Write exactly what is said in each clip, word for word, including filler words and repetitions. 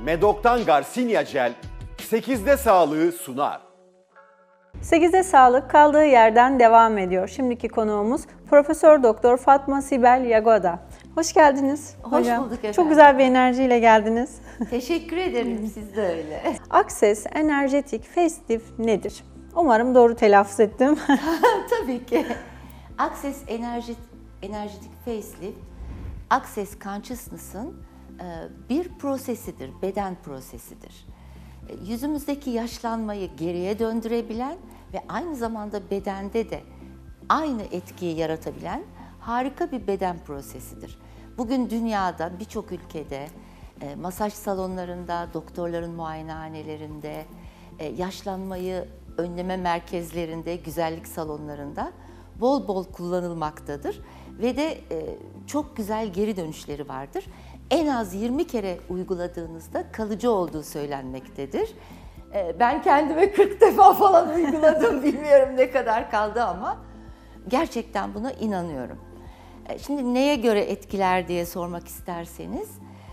Medok'tan Garcinia Gel sekizde sağlığı sunar. sekizde sağlık kaldığı yerden devam ediyor. Şimdiki konuğumuz Profesör Doktor Fatma Sibel Yagoda. Hoş geldiniz Hoş hocam. bulduk efendim. Çok güzel bir enerjiyle geldiniz. Teşekkür ederim, siz de öyle. Access Energetic Facelift nedir? Umarım doğru telaffuz ettim. Tabii ki. Access Energetic, Energetic Facelift, Access Consciousness'ın bir prosesidir, beden prosesidir. Yüzümüzdeki yaşlanmayı geriye döndürebilen ve aynı zamanda bedende de aynı etkiyi yaratabilen harika bir beden prosesidir. Bugün dünyada birçok ülkede, masaj salonlarında, doktorların muayenehanelerinde, yaşlanmayı önleme merkezlerinde, güzellik salonlarında bol bol kullanılmaktadır ve de çok güzel geri dönüşleri vardır. En az yirmi kere uyguladığınızda kalıcı olduğu söylenmektedir. Ben kendime kırk defa falan uyguladım, bilmiyorum ne kadar kaldı ama gerçekten buna inanıyorum. Şimdi neye göre etkiler diye sormak isterseniz,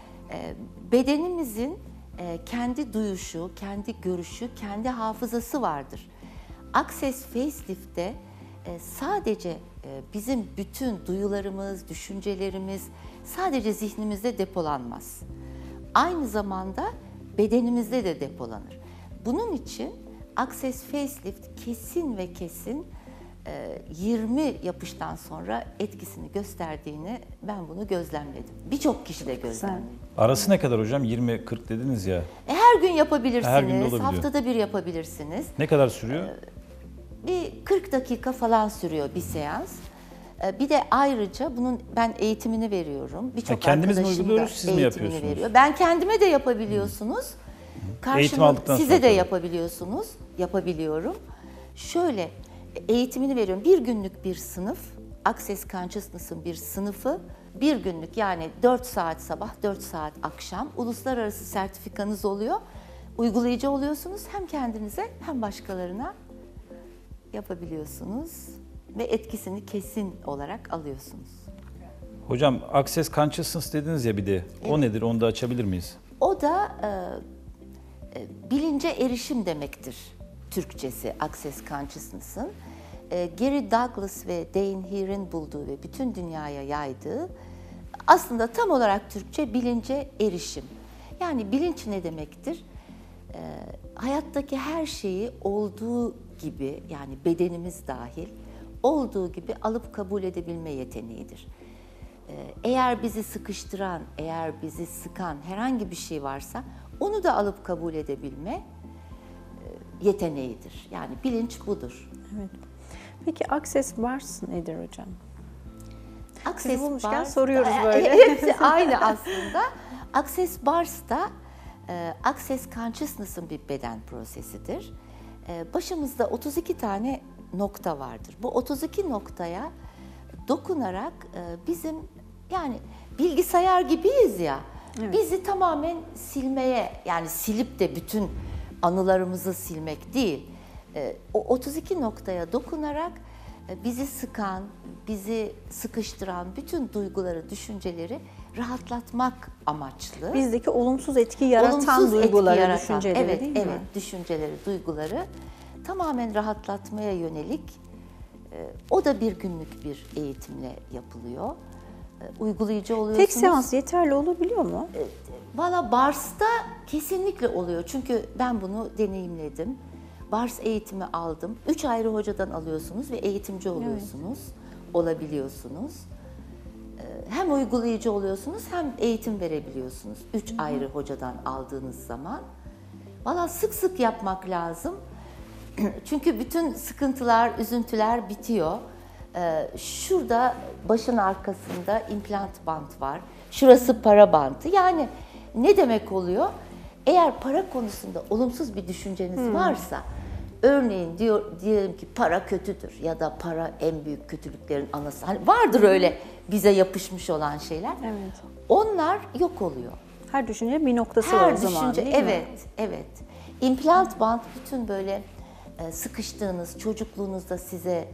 bedenimizin kendi duyuşu, kendi görüşü, kendi hafızası vardır. Access Facelift'te sadece bizim bütün duyularımız, düşüncelerimiz sadece zihnimizde depolanmaz. Aynı zamanda bedenimizde de depolanır. Bunun için Access Facelift kesin ve kesin yirmi yapıştan sonra etkisini gösterdiğini ben bunu gözlemledim. Birçok kişi de gözlemledi. Arası ne kadar hocam? yirmi kırk dediniz ya. Her gün yapabilirsiniz, Her gün de olabiliyor. haftada bir yapabilirsiniz. Ne kadar sürüyor? Bir kırk dakika falan sürüyor bir seans. Bir de ayrıca bunun ben eğitimini veriyorum. Birçok kendimiz mi arkadaşım uyguluyoruz, da siz mi eğitimini yapıyorsunuz? veriyor. Ben kendime de yapabiliyorsunuz. Eğitim aldıktan Size sonra de tabii. yapabiliyorsunuz. Yapabiliyorum. Şöyle eğitimini veriyorum. Bir günlük bir sınıf, Access Consciousness'ın bir sınıfı, bir günlük yani dört saat sabah, dört saat akşam uluslararası sertifikanız oluyor. Uygulayıcı oluyorsunuz hem kendinize hem başkalarına yapabiliyorsunuz ve etkisini kesin olarak alıyorsunuz. Hocam Access Consciousness dediniz ya bir de. Evet. O nedir? Onu da açabilir miyiz? O da e, e, bilince erişim demektir. Türkçesi Access Consciousness'ın. E, Gary Douglas ve Dane Heer'in bulduğu ve bütün dünyaya yaydığı aslında tam olarak Türkçe bilince erişim. Yani bilinç ne demektir? E, hayattaki her şeyi olduğu gibi, yani bedenimiz dahil olduğu gibi alıp kabul edebilme yeteneğidir. Eğer bizi sıkıştıran, eğer bizi sıkan herhangi bir şey varsa onu da alıp kabul edebilme yeteneğidir. Yani bilinç budur. Evet. Peki Access Bars nedir hocam? Access Sizi bulmuşken Bars, soruyoruz böyle. Hepsi aynı aslında. Access Bars da Access Consciousness'ın bir beden prosesidir. Başımızda otuz iki tane nokta vardır. Bu otuz iki noktaya dokunarak bizim, yani bilgisayar gibiyiz ya, evet. Bizi tamamen silmeye, yani silip de bütün anılarımızı silmek değil, o otuz iki noktaya dokunarak bizi sıkan, bizi sıkıştıran bütün duyguları, düşünceleri rahatlatmak amaçlı. Bizdeki olumsuz etki yaratan olumsuz duyguları, etki yaratan, düşünceleri evet, değil mi? Evet, düşünceleri, duyguları tamamen rahatlatmaya yönelik. O da bir günlük bir eğitimle yapılıyor. Uygulayıcı oluyorsunuz. Tek seans yeterli olabiliyor mu? Valla Bars'ta kesinlikle oluyor. Çünkü ben bunu deneyimledim. Bars eğitimi aldım. Üç ayrı hocadan alıyorsunuz ve eğitimci oluyorsunuz. Evet. Olabiliyorsunuz. Hem uygulayıcı oluyorsunuz hem eğitim verebiliyorsunuz. Üç Hı-hı. ayrı hocadan aldığınız zaman. Valla sık sık yapmak lazım. Çünkü bütün sıkıntılar, üzüntüler bitiyor. Ee, şurada başın arkasında implant bant var. Şurası para bantı. Yani ne demek oluyor? Eğer para konusunda olumsuz bir düşünceniz hmm. varsa, örneğin diyor diyelim ki para kötüdür ya da para en büyük kötülüklerin anası. Hani vardır öyle bize yapışmış olan şeyler. Evet. Onlar yok oluyor. Her düşünce bir noktası Her var o zaman, düşünce, değil mi? evet, evet. İmplant bant bütün böyle sıkıştığınız, çocukluğunuzda size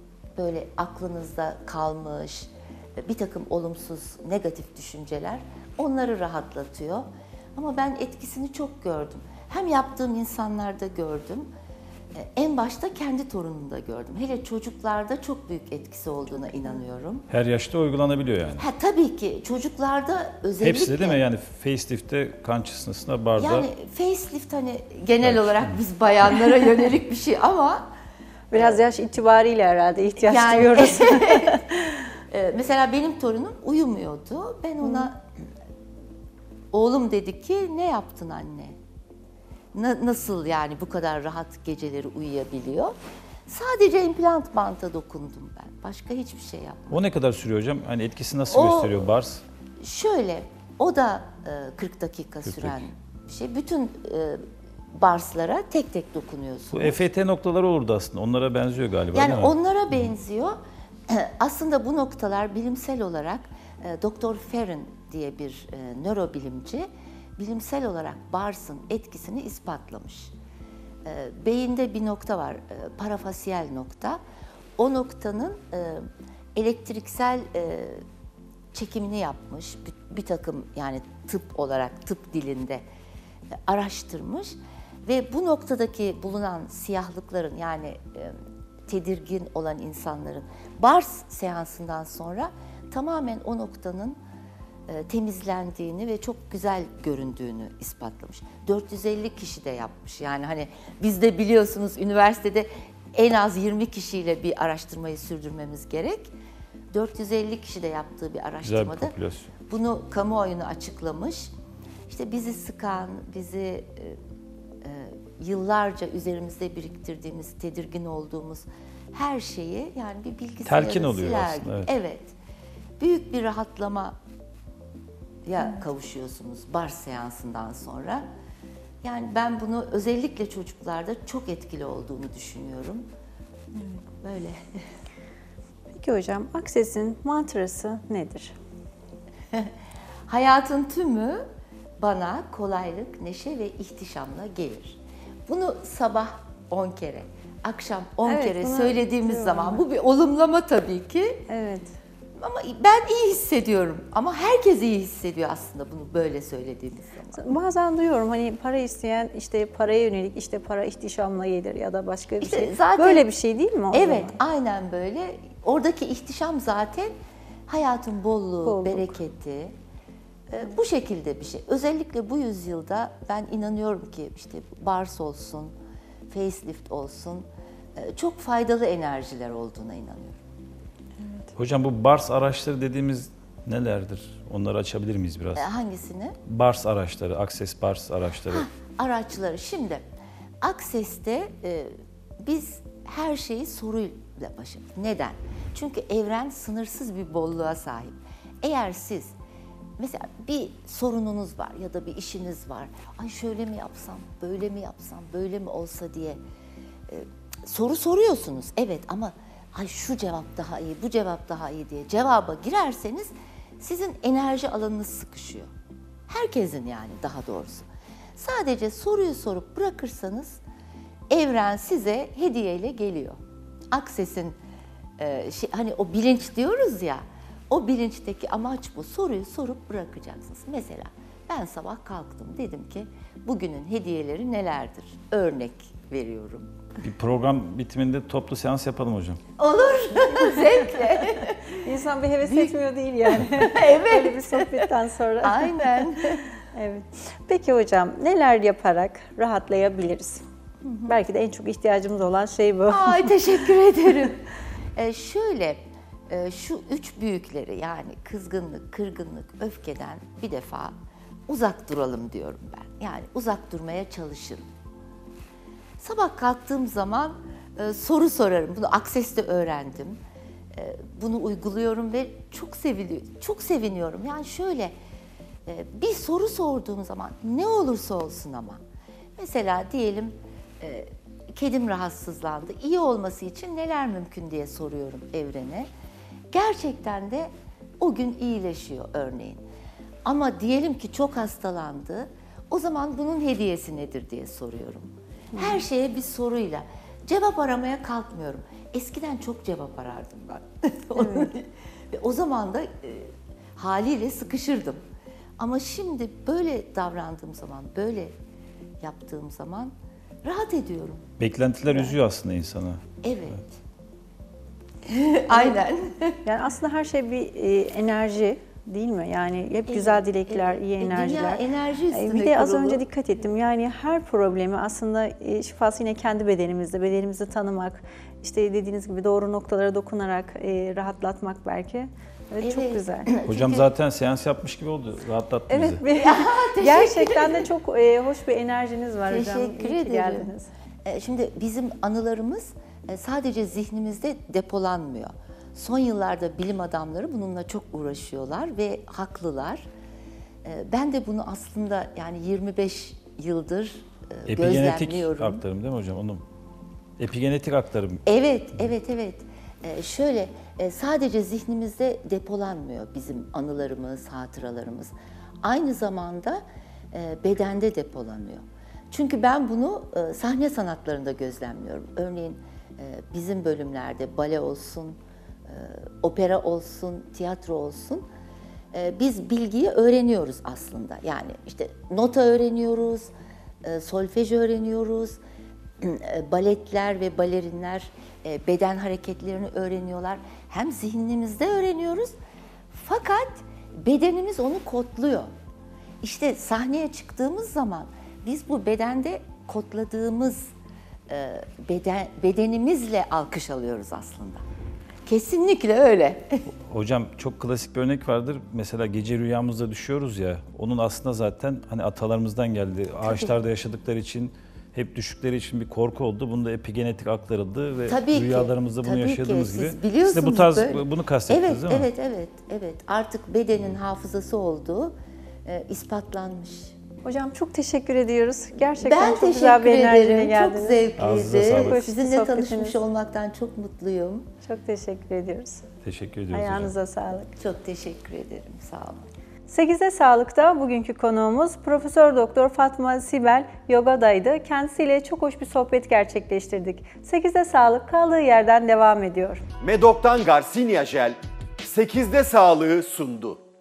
böyle aklınızda kalmış bir takım olumsuz, negatif düşünceler, onları rahatlatıyor. Ama ben etkisini çok gördüm. Hem yaptığım insanlarda gördüm, en başta kendi torunumda gördüm. Hele çocuklarda çok büyük etkisi olduğuna inanıyorum. Her yaşta uygulanabiliyor yani. Ha, tabii ki çocuklarda özellikle. Hepsi değil mi? Yani facelift'te consciousness'la barda. Yani facelift hani genel olarak biz bayanlara yönelik bir şey ama Biraz yaş itibariyle herhalde ihtiyaç yani duyuyoruz. Ee, mesela benim torunum uyumuyordu. Ben ona oğlum dedi ki ne yaptın anne? Na- nasıl yani bu kadar rahat geceleri uyuyabiliyor? Sadece implant banta dokundum ben. Başka hiçbir şey yapmadım. O ne kadar sürüyor hocam? Hani etkisi nasıl O- gösteriyor bars? Şöyle, o da e, kırk dakika kırk süren dakika. bir şey. Bütün e, barslara tek tek dokunuyorsun. Bu F E T noktaları olurdu aslında. Onlara benziyor galiba Yani değil mi? onlara benziyor. Aslında bu noktalar bilimsel olarak e, doktor Ferrin diye bir e, nörobilimci bilimsel olarak barsın etkisini ispatlamış. E, beyinde bir nokta var, e, parafasiyel nokta. O noktanın e, elektriksel e, çekimini yapmış. Bir, bir takım yani tıp olarak tıp dilinde e, araştırmış ve bu noktadaki bulunan siyahlıkların yani e, tedirgin olan insanların bars seansından sonra tamamen o noktanın e, temizlendiğini ve çok güzel göründüğünü ispatlamış. dört yüz elli kişi de yapmış. Yani hani biz de biliyorsunuz üniversitede en az yirmi kişiyle bir araştırmayı sürdürmemiz gerek. dört yüz elli kişi de yaptığı bir Güzel bir araştırmada popülasyon. bunu kamuoyuna açıklamış. İşte bizi sıkan, bizi e, e, yıllarca üzerimizde biriktirdiğimiz, tedirgin olduğumuz her şeyi yani bir bilgisayara Telkin oluyor siler aslında, gibi. evet. Evet. Büyük bir rahatlamaya kavuşuyorsunuz bars seansından sonra. Yani ben bunu özellikle çocuklarda çok etkili olduğunu düşünüyorum. Böyle. Peki hocam, Access'in mantrası nedir? Hayatın tümü bana kolaylık, neşe ve ihtişamla gelir. Bunu sabah on kere, akşam on Evet, kere bunu söylediğimiz diyorum zaman ben. bu bir olumlama tabii ki. Evet. Ama ben iyi hissediyorum. Ama herkes iyi hissediyor aslında bunu böyle söylediğimiz zaman. Bazen duyuyorum hani para isteyen işte paraya yönelik işte para ihtişamla gelir ya da başka bir İşte şey. zaten- Böyle bir şey değil mi o Evet, zaman? aynen böyle. Oradaki ihtişam zaten hayatın bolluğu, Bolluk. bereketi. e, Bu şekilde bir şey. Özellikle bu yüzyılda ben inanıyorum ki işte bars olsun, facelift olsun e, çok faydalı enerjiler olduğuna inanıyorum. Hocam bu bars araçları dediğimiz nelerdir? Onları açabilir miyiz biraz? E, Hangisini? Bars araçları, Access bars araçları. Araçları. Şimdi Access'te e, biz her şeyi soruyla başarırız. Neden? Çünkü evren sınırsız bir bolluğa sahip. Eğer siz mesela bir sorununuz var ya da bir işiniz var. Ay şöyle mi yapsam, böyle mi yapsam, böyle mi olsa diye e, soru soruyorsunuz. Evet ama ay şu cevap daha iyi, bu cevap daha iyi diye cevaba girerseniz sizin enerji alanınız sıkışıyor. Herkesin yani daha doğrusu. Sadece soruyu sorup bırakırsanız evren size hediyeyle geliyor. Access'in e, şey, hani o bilinç diyoruz ya, o bilinçteki amaç bu. Soruyu sorup bırakacaksınız. Mesela ben sabah kalktım, dedim ki bugünün hediyeleri nelerdir? Örnek veriyorum. Bir program bitiminde toplu seans yapalım hocam. Olur, zevkle. İnsan bir heves etmiyor değil yani. Evet. Böyle bir sohbetten sonra. Aynen. Evet. Peki hocam, neler yaparak rahatlayabiliriz? Belki de en çok ihtiyacımız olan şey bu. Ay teşekkür ederim. Ee, şöyle, e, şu üç büyükleri yani kızgınlık, kırgınlık, öfkeden bir defa uzak duralım diyorum ben. Yani uzak durmaya çalışırım. Sabah kalktığım zaman e, soru sorarım. Bunu Access'te öğrendim. E, bunu uyguluyorum ve çok seviniyorum. Çok seviniyorum. Yani şöyle e, bir soru sorduğum zaman ne olursa olsun ama mesela diyelim e, kedim rahatsızlandı. İyi olması için neler mümkün diye soruyorum evrene. Gerçekten de o gün iyileşiyor örneğin. Ama diyelim ki çok hastalandı. O zaman bunun hediyesi nedir diye soruyorum. Her şeye bir soruyla. Cevap aramaya kalkmıyorum. Eskiden çok cevap arardım ben. Ve o zaman da e, haliyle sıkışırdım. Ama şimdi böyle davrandığım zaman, böyle yaptığım zaman rahat ediyorum. Beklentiler üzüyor aslında insanı. Evet. Aynen. Yani aslında her şey bir e, enerji değil mi? Yani hep Evet, güzel dilekler, evet. iyi E, dünya enerjiler. enerji üstüne E, Bir de az kurulu. önce dikkat ettim. Yani her problemi aslında e, şifası yine kendi bedenimizde. Bedenimizi tanımak, işte dediğiniz gibi doğru noktalara dokunarak e, rahatlatmak belki. Evet, çok Evet. güzel. Hocam Çünkü- zaten seans yapmış gibi oldu. Rahatlattı Evet, bizi. bir, gerçekten de çok e, hoş bir enerjiniz var hocam. Teşekkür İyi ki ederim. geldiniz. E, Şimdi bizim anılarımız e, sadece zihnimizde depolanmıyor. Son yıllarda bilim adamları bununla çok uğraşıyorlar ve haklılar. E, Ben de bunu aslında yani yirmi beş yıldır e, Epigenetik gözlemliyorum. aktarım değil mi hocam? Onu epigenetik aktarım. Evet, evet, evet. Ee, şöyle, e, sadece zihnimizde depolanmıyor bizim anılarımız, hatıralarımız. Aynı zamanda e, bedende depolanıyor. Çünkü ben bunu e, sahne sanatlarında gözlemliyorum. Örneğin e, bizim bölümlerde bale olsun, e, opera olsun, tiyatro olsun. E, biz bilgiyi öğreniyoruz aslında. Yani işte nota öğreniyoruz, e, solfej öğreniyoruz. E, baletler ve balerinler e, beden hareketlerini öğreniyorlar. Hem zihnimizde öğreniyoruz fakat bedenimiz onu kodluyor. İşte sahneye çıktığımız zaman biz bu bedende kodladığımız e, beden, bedenimizle alkış alıyoruz aslında. Kesinlikle öyle. Hocam çok klasik bir örnek vardır. Mesela gece rüyamızda düşüyoruz ya. Onun aslında zaten hani atalarımızdan geldi. Ağaçlarda yaşadıkları için, hep düşükleri için bir korku oldu. Bunu da epigenetik aktarıldı ve Tabii ki, rüyalarımızda bunu tabii ki. yaşadığımız Siz gibi. Siz biliyorsunuz de bu tarz böyle. bunu kastettiniz Evet, değil mi? evet, evet, evet. Artık bedenin hafızası olduğu e, ispatlanmış. Hocam çok teşekkür ediyoruz. Gerçekten Ben çok teşekkür güzel bir enerjiyle ederim. geldiniz. Çok Ağzınıza sağlık. zevkliydi. Hoş bir Sizinle sohbetiniz. tanışmış olmaktan çok mutluyum. Çok teşekkür ediyoruz. Teşekkür ediyoruz hocam. Ayağınıza sağlık. Çok teşekkür ederim. Sağ olun. sekizde Sağlık'ta bugünkü konuğumuz Profesör Doktor Fatma Sibel Yogada'ydı. Kendisiyle çok hoş bir sohbet gerçekleştirdik. sekizde Sağlık kaldığı yerden devam ediyor. Medok'tan Garcinia Jel sekizde sağlığı sundu.